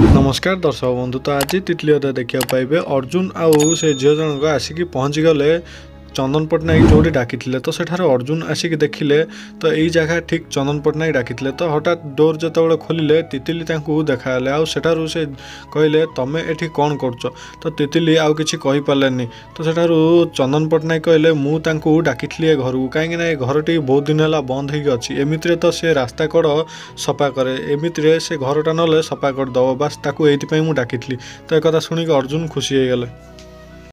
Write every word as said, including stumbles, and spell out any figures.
नमस्कार दर्शक बंधु। तो आज तितली अदा देखा पाइबे अर्जुन आउ से झील जनक आसिक पहुँची गले चंदन पट्टनायक जो डाकी तो सेठार अर्जुन आसिक देखिले तो यही जगह ठीक चंदन पट्टनायक डाकी तो हठात डोर जो खोलिले तितली देखाले आउ सेठारु से कहले तमे एठी कौन करछ। तो तितली आउ किछि कहि पारलेनी। तो सेठारु चंदन पट्टनायक कहले मु तांकु डाकिथली घर को कहीं घरटी बहुत दिन है बंद होगी अच्छी एमितिरे तो सी रास्ता कड़ सफा करे एमितिरे से घरटा नले सफा करदब बास ताकू एइथि पई मु डाकिथली। तो एक कथा शुणिक अर्जुन खुशी हो गले।